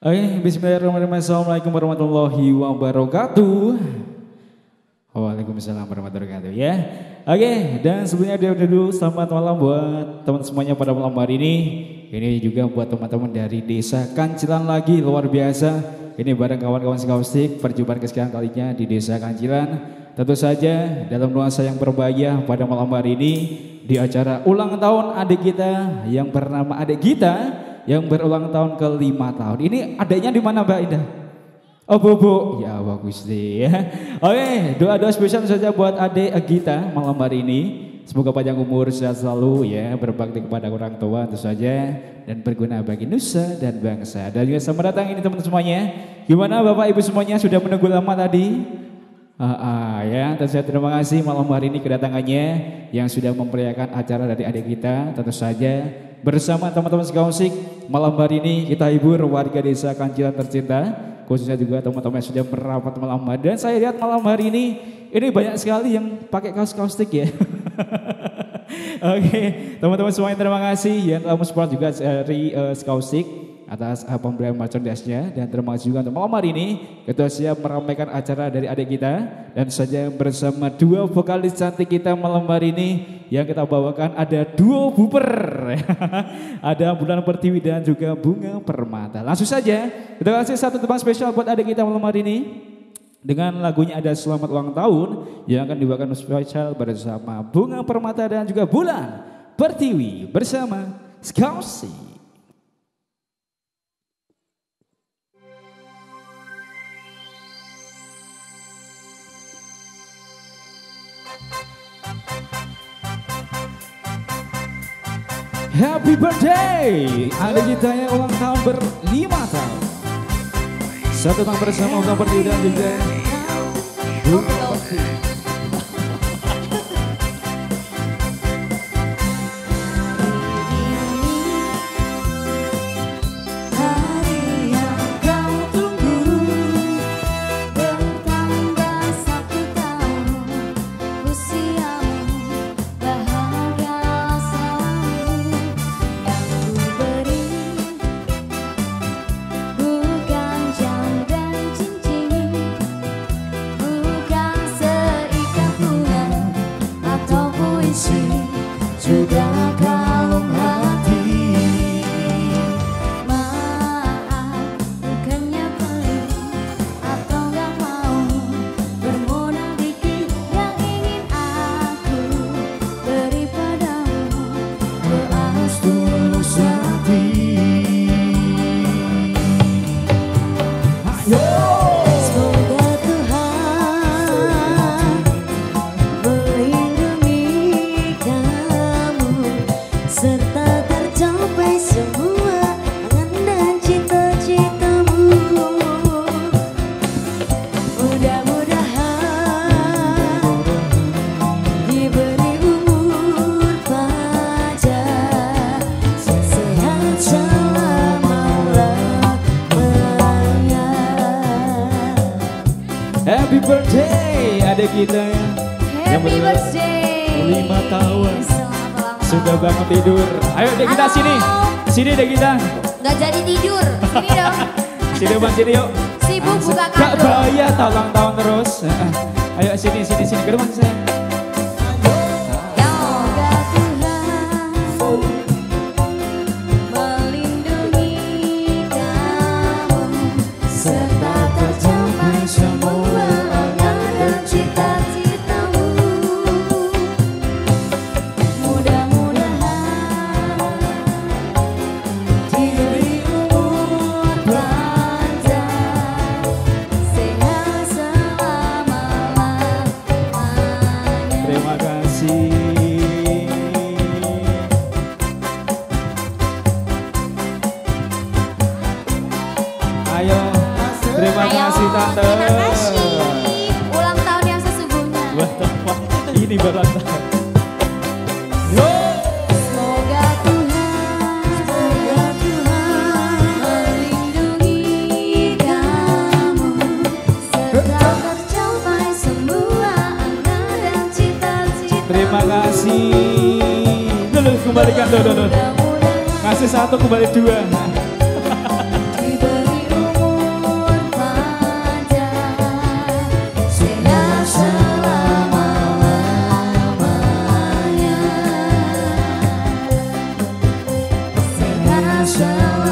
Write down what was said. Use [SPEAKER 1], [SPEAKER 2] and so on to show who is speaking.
[SPEAKER 1] Oke, bismillahirrahmanirrahim. Assalamualaikum warahmatullahi wabarakatuh. Waalaikumsalam warahmatullahi wabarakatuh ya. Oke, dan sebelumnya dulu selamat malam buat teman semuanya pada malam hari ini. Ini juga buat teman-teman dari Desa Kancilan lagi luar biasa. Ini bareng kawan-kawan Skaustik perjumpaan kesekian kalinya di Desa Kancilan. Tentu saja dalam nuansa yang berbahagia pada malam hari ini di acara ulang tahun adik kita yang bernama adik kita yang berulang tahun ke-5 tahun. Ini adiknya di mana Mbak Indah? Oh Bobo, ya bagus deh ya. Oke, doa-doa spesial saja buat adik kita malam hari ini. Semoga panjang umur, sehat selalu ya, berbakti kepada orang tua tentu saja dan berguna bagi nusa dan bangsa. Dan juga selamat datang ini teman-teman semuanya. Gimana Bapak Ibu semuanya sudah menunggu lama tadi? Ya, tentu saja terima kasih malam hari ini kedatangannya yang sudah memeriahkan acara dari adik kita. Tentu saja bersama teman-teman Skaustik malam hari ini kita hibur warga Desa Kancilan tercinta, khususnya juga teman-teman yang sudah merapat malam hari. Dan saya lihat malam hari ini banyak sekali yang pakai kaos Skaustik ya. Oke, teman-teman semuanya terima kasih yang telah mensupport juga dari Skaustik atas pemberian merchandise-nya, dan terima kasih juga untuk malam hari ini kita siap meramaikan acara dari adik kita dan saja bersama dua vokalis cantik kita malam hari ini yang kita bawakan ada duo Buper. Ada Bulan Pertiwi dan juga Bunga Permata. Langsung saja kita kasih satu tebang spesial buat adik kita malam hari ini dengan lagunya ada Selamat Ulang Tahun yang akan dibawakan spesial bersama Bunga Permata dan juga Bulan Pertiwi bersama Skaustik. Happy birthday, ada kita yang ulang tahun ber-5 tahun. Satu tahun bersama Bunga Pertiwi dan juga Bunga Pertiwi. Juga kalung hati, maaf bukannya pelit atau gak mau bermodal dikit yang ingin aku beri padamu doa tulus hati. Semoga Tuhan melindungi serta tercapai semua angan dan cita-citamu. Mudah-mudahan diberi umur panjang, sehat selama-lamanya. Happy birthday adik kita yang birthday 5 tahun. Sudah bangun tidur. Ayo dek kita sini. Sini dek kita.
[SPEAKER 2] Gak jadi tidur. Sini dong.
[SPEAKER 1] Sini bang, sini yuk.
[SPEAKER 2] Sibuk buka kado.
[SPEAKER 1] Gak bahaya ulang tahun terus. Ayo sini ke depan saya.
[SPEAKER 2] Melindungi kamu serta tercapai semua angan dan cita-citamu. Diberi umur panjang, sehat selama-lamanya.
[SPEAKER 1] Terima kasih. Ayo, terima kasih Tante.
[SPEAKER 2] Terima kasih. Ulang tahun yang sesungguhnya.
[SPEAKER 1] Ini ulang tahun.
[SPEAKER 2] Semoga Tuhan melindungi kamu serta tercapai semua angan dan cita-cita.
[SPEAKER 1] Terima kasih. Dulu kembalikan dulu. Kasih satu kembali dua.
[SPEAKER 2] Diberi rasa